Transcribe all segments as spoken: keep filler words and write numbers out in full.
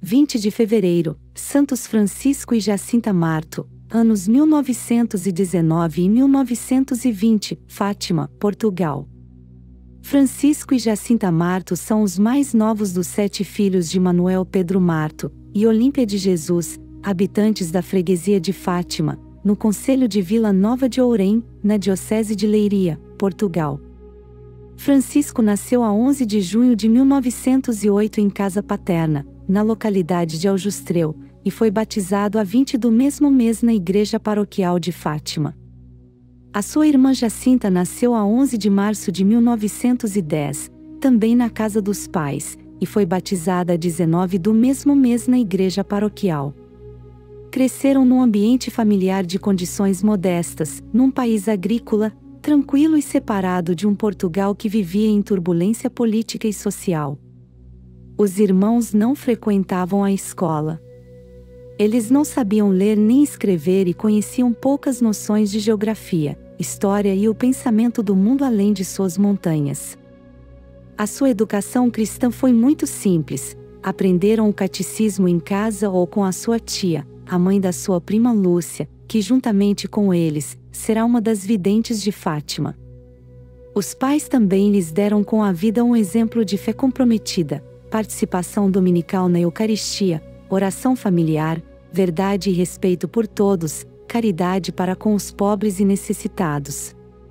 vinte de fevereiro, Santos Francisco e Jacinta Marto, anos mil novecentos e dezenove e mil novecentos e vinte, Fátima, Portugal. Francisco e Jacinta Marto são os mais novos dos sete filhos de Manuel Pedro Marto e Olímpia de Jesus, habitantes da freguesia de Fátima, no concelho de Vila Nova de Ourém, na diocese de Leiria, Portugal. Francisco nasceu a onze de junho de mil novecentos e oito em casa paterna, na localidade de Aljustreu, e foi batizado a vinte do mesmo mês na igreja paroquial de Fátima. A sua irmã Jacinta nasceu a onze de março de mil novecentos e dez, também na casa dos pais, e foi batizada a dezenove do mesmo mês na igreja paroquial. Cresceram num ambiente familiar de condições modestas, num país agrícola, tranquilo e separado de um Portugal que vivia em turbulência política e social. Os irmãos não frequentavam a escola. Eles não sabiam ler nem escrever e conheciam poucas noções de geografia, história e o pensamento do mundo além de suas montanhas. A sua educação cristã foi muito simples. Aprenderam o catecismo em casa ou com a sua tia, a mãe da sua prima Lúcia, que juntamente com eles, será uma das videntes de Fátima. Os pais também lhes deram com a vida um exemplo de fé comprometida, participação dominical na Eucaristia, oração familiar, verdade e respeito por todos, caridade para com os pobres e necessitados.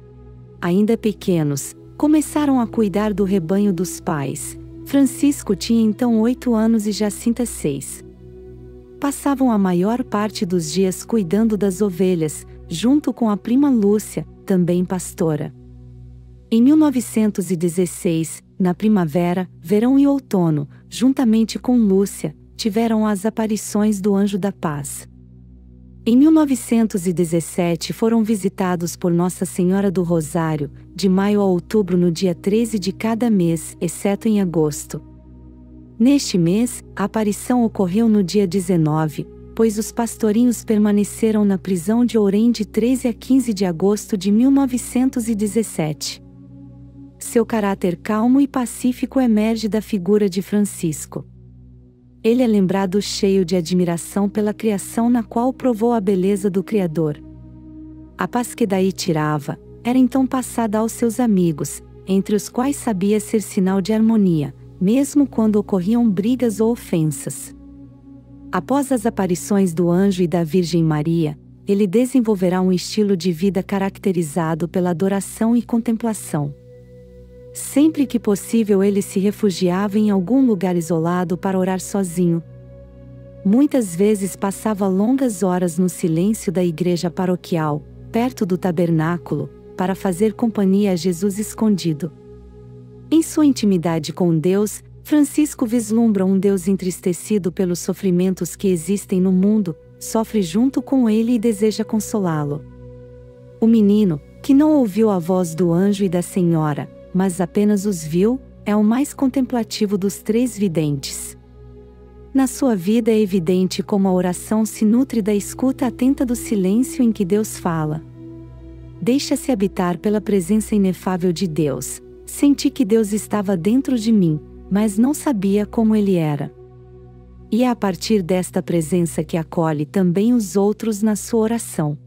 Ainda pequenos, começaram a cuidar do rebanho dos pais. Francisco tinha então oito anos e Jacinta seis. Passavam a maior parte dos dias cuidando das ovelhas, junto com a prima Lúcia, também pastora. Em mil novecentos e dezesseis, na primavera, verão e outono, juntamente com Lúcia, tiveram as aparições do Anjo da Paz. Em mil novecentos e dezessete foram visitados por Nossa Senhora do Rosário, de maio a outubro no dia treze de cada mês, exceto em agosto. Neste mês, a aparição ocorreu no dia dezenove, pois os pastorinhos permaneceram na prisão de Ourém de treze a quinze de agosto de mil novecentos e dezessete. Seu caráter calmo e pacífico emerge da figura de Francisco. Ele é lembrado cheio de admiração pela criação na qual provou a beleza do Criador. A paz que daí tirava, era então passada aos seus amigos, entre os quais sabia ser sinal de harmonia, mesmo quando ocorriam brigas ou ofensas. Após as aparições do anjo e da Virgem Maria, ele desenvolverá um estilo de vida caracterizado pela adoração e contemplação. Sempre que possível ele se refugiava em algum lugar isolado para orar sozinho. Muitas vezes passava longas horas no silêncio da igreja paroquial, perto do tabernáculo, para fazer companhia a Jesus escondido. Em sua intimidade com Deus, Francisco vislumbra um Deus entristecido pelos sofrimentos que existem no mundo, sofre junto com ele e deseja consolá-lo. O menino, que não ouviu a voz do anjo e da Senhora, mas apenas os viu, é o mais contemplativo dos três videntes. Na sua vida é evidente como a oração se nutre da escuta atenta do silêncio em que Deus fala. Deixa-se habitar pela presença inefável de Deus. Senti que Deus estava dentro de mim, mas não sabia como Ele era. E é a partir desta presença que acolhe também os outros na sua oração.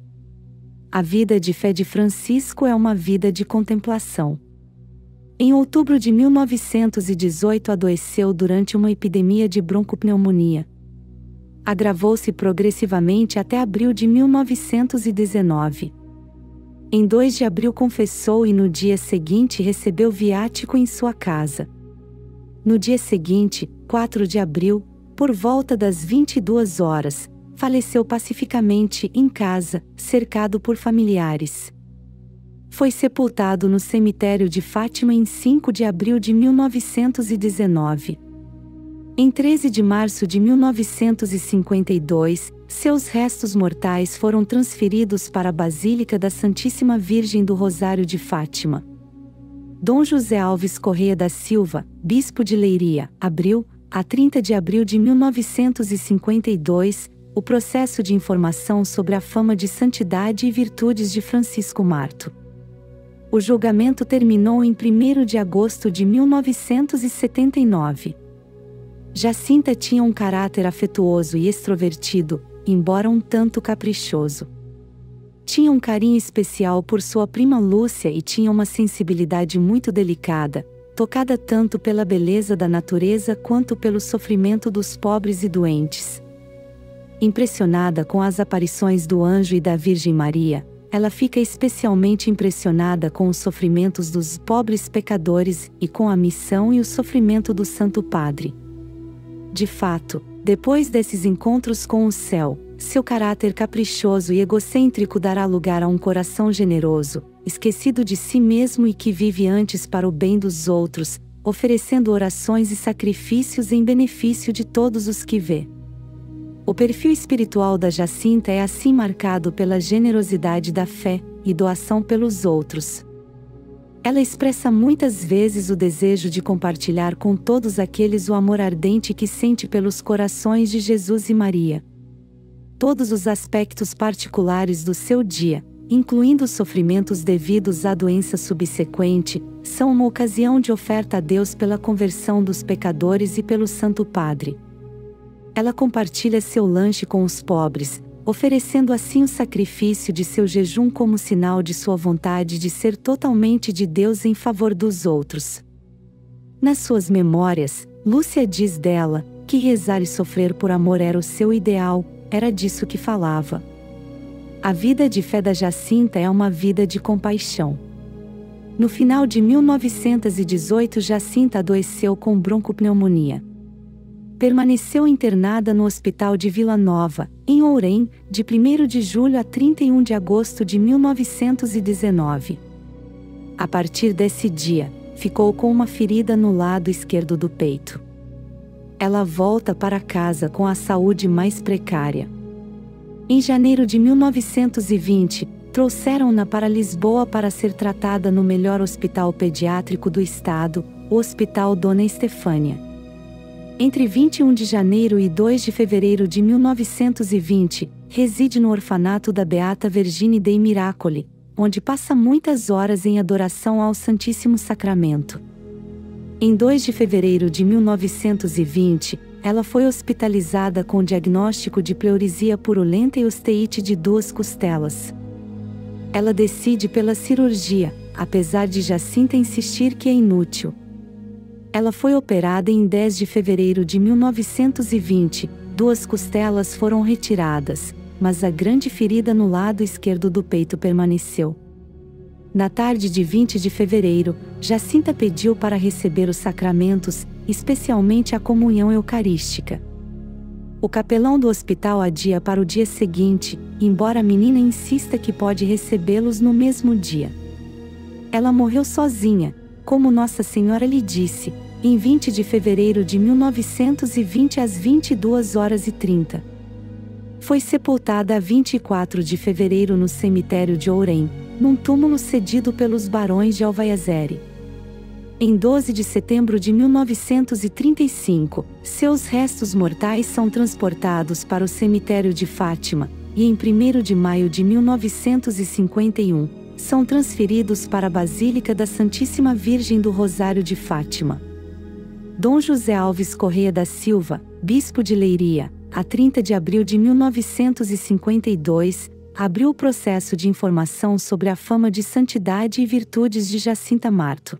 A vida de fé de Francisco é uma vida de contemplação. Em outubro de mil novecentos e dezoito adoeceu durante uma epidemia de broncopneumonia. Agravou-se progressivamente até abril de mil novecentos e dezenove. Em dois de abril confessou e no dia seguinte recebeu viático em sua casa. No dia seguinte, quatro de abril, por volta das vinte e duas horas, faleceu pacificamente em casa, cercado por familiares. Foi sepultado no cemitério de Fátima em cinco de abril de mil novecentos e dezenove. Em treze de março de mil novecentos e cinquenta e dois, seus restos mortais foram transferidos para a Basílica da Santíssima Virgem do Rosário de Fátima. Dom José Alves Correia da Silva, bispo de Leiria, abriu, a trinta de abril de mil novecentos e cinquenta e dois, o processo de informação sobre a fama de santidade e virtudes de Francisco Marto. O julgamento terminou em primeiro de agosto de mil novecentos e setenta e nove. Jacinta tinha um caráter afetuoso e extrovertido, embora um tanto caprichoso. Tinha um carinho especial por sua prima Lúcia e tinha uma sensibilidade muito delicada, tocada tanto pela beleza da natureza quanto pelo sofrimento dos pobres e doentes. Impressionada com as aparições do anjo e da Virgem Maria, ela fica especialmente impressionada com os sofrimentos dos pobres pecadores e com a missão e o sofrimento do Santo Padre. De fato, depois desses encontros com o céu, seu caráter caprichoso e egocêntrico dará lugar a um coração generoso, esquecido de si mesmo e que vive antes para o bem dos outros, oferecendo orações e sacrifícios em benefício de todos os que vê. O perfil espiritual da Jacinta é assim marcado pela generosidade da fé e doação pelos outros. Ela expressa muitas vezes o desejo de compartilhar com todos aqueles o amor ardente que sente pelos corações de Jesus e Maria. Todos os aspectos particulares do seu dia, incluindo os sofrimentos devidos à doença subsequente, são uma ocasião de oferta a Deus pela conversão dos pecadores e pelo Santo Padre. Ela compartilha seu lanche com os pobres, oferecendo assim o sacrifício de seu jejum como sinal de sua vontade de ser totalmente de Deus em favor dos outros. Nas suas memórias, Lúcia diz dela, que rezar e sofrer por amor era o seu ideal, era disso que falava. A vida de fé da Jacinta é uma vida de compaixão. No final de mil novecentos e dezoito, Jacinta adoeceu com broncopneumonia. Permaneceu internada no Hospital de Vila Nova, em Ourém, de primeiro de julho a trinta e um de agosto de mil novecentos e dezenove. A partir desse dia, ficou com uma ferida no lado esquerdo do peito. Ela volta para casa com a saúde mais precária. Em janeiro de mil novecentos e vinte, trouxeram-na para Lisboa para ser tratada no melhor hospital pediátrico do estado, o Hospital Dona Estefânia. Entre vinte e um de janeiro e dois de fevereiro de mil novecentos e vinte, reside no orfanato da Beata Vergine dei Miracoli, onde passa muitas horas em adoração ao Santíssimo Sacramento. Em dois de fevereiro de mil novecentos e vinte, ela foi hospitalizada com diagnóstico de pleurisia purulenta e osteite de duas costelas. Ela decide pela cirurgia, apesar de Jacinta insistir que é inútil. Ela foi operada em dez de fevereiro de mil novecentos e vinte, duas costelas foram retiradas, mas a grande ferida no lado esquerdo do peito permaneceu. Na tarde de vinte de fevereiro, Jacinta pediu para receber os sacramentos, especialmente a comunhão eucarística. O capelão do hospital adia para o dia seguinte, embora a menina insista que pode recebê-los no mesmo dia. Ela morreu sozinha, como Nossa Senhora lhe disse, em vinte de fevereiro de mil novecentos e vinte às vinte e duas horas e trinta. Foi sepultada a vinte e quatro de fevereiro no cemitério de Ourém, num túmulo cedido pelos barões de Alvaiazere. Em doze de setembro de mil novecentos e trinta e cinco, seus restos mortais são transportados para o cemitério de Fátima, e em primeiro de maio de mil novecentos e cinquenta e um, são transferidos para a Basílica da Santíssima Virgem do Rosário de Fátima. Dom José Alves Correia da Silva, bispo de Leiria, a trinta de abril de mil novecentos e cinquenta e dois, abriu o processo de informação sobre a fama de santidade e virtudes de Jacinta Marto.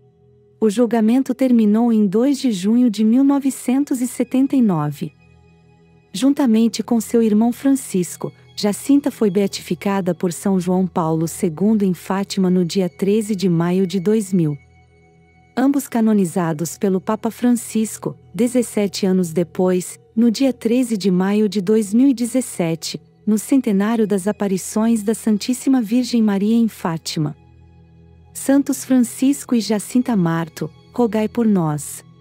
O julgamento terminou em dois de junho de mil novecentos e setenta e nove. Juntamente com seu irmão Francisco, Jacinta foi beatificada por São João Paulo segundo em Fátima no dia treze de maio de dois mil. Ambos canonizados pelo Papa Francisco, dezessete anos depois, no dia treze de maio de dois mil e dezessete, no centenário das aparições da Santíssima Virgem Maria em Fátima. Santos Francisco e Jacinta Marto, rogai por nós.